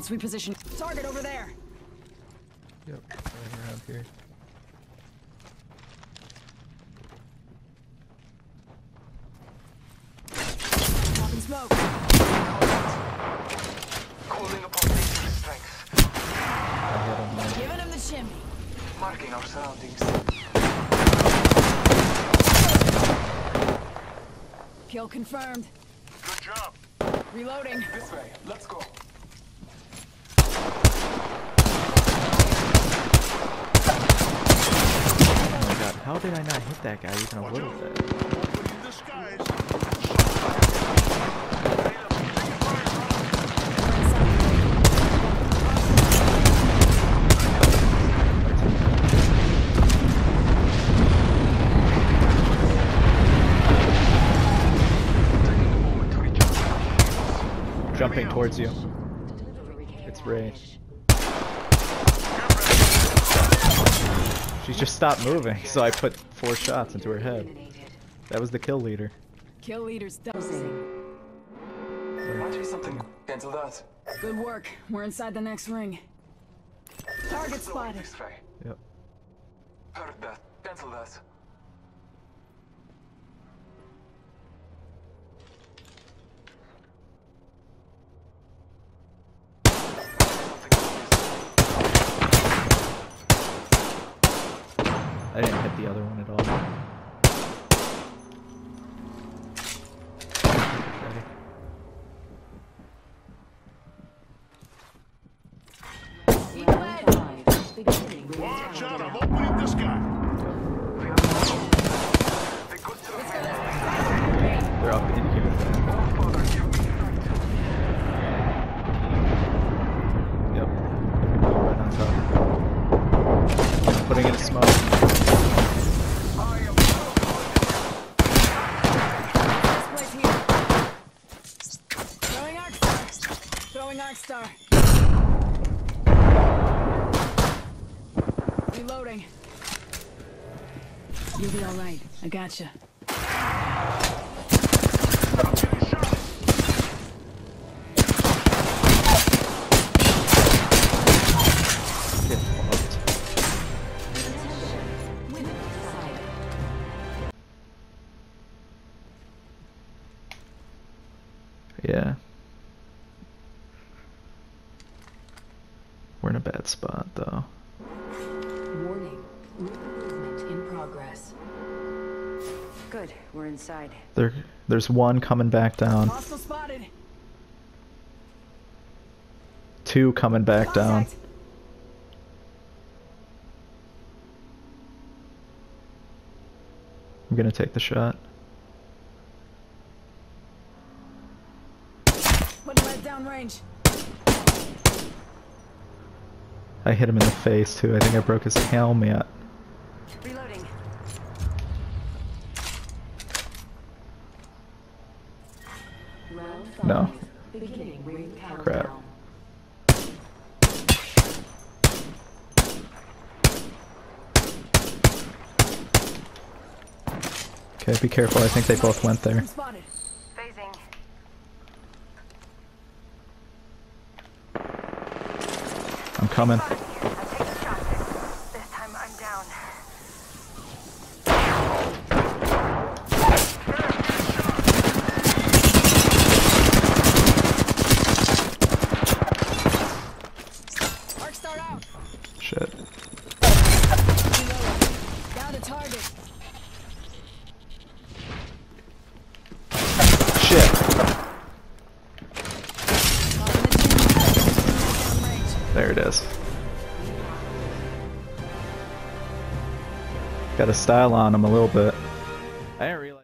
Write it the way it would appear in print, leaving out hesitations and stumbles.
Let's reposition. Target over there. Yep, right around here. Popping smoke. Calling upon nature strength. I hit him there. Giving him the chimney. Marking our surroundings. Kill confirmed. Good job. Reloading. This way. Let's go. Oh my god, how did I not hit that guy even a little bit? Jumping towards you. It's Ray. She just stopped moving, so I put 4 shots into her head. That was the kill leader. Kill leader's done. Might be something. Cancel that. Good work. We're inside the next ring. Target spotted. This way. Yep. Heard that. Cancel that. I didn't hit the other one at all. Watch out, I'm opening this guy. They're up in here. Yep. Right on top. Putting in smoke. Throwing Arc Star. Reloading. You'll be all right. I gotcha. Get fucked. Yeah. We're in a bad spot, though. Warning. Movement in progress. Good. We're inside. There's one coming back down. Hostile spotted. 2 coming back down. Contact. I'm gonna take the shot. Putting lead down range. I hit him in the face too. I think I broke his helmet. Reloading. Round 5. No. Beginning ring countdown. Crap. Okay, be careful. I think they both went there. Spotted. Phasing. I'm coming. I take a shot. This time I'm down. Arc Star out. Shit. Reloading. Down to target. Shit. Popping the chimney. Down range. There it is. Got a style on him a little bit. I didn't realize.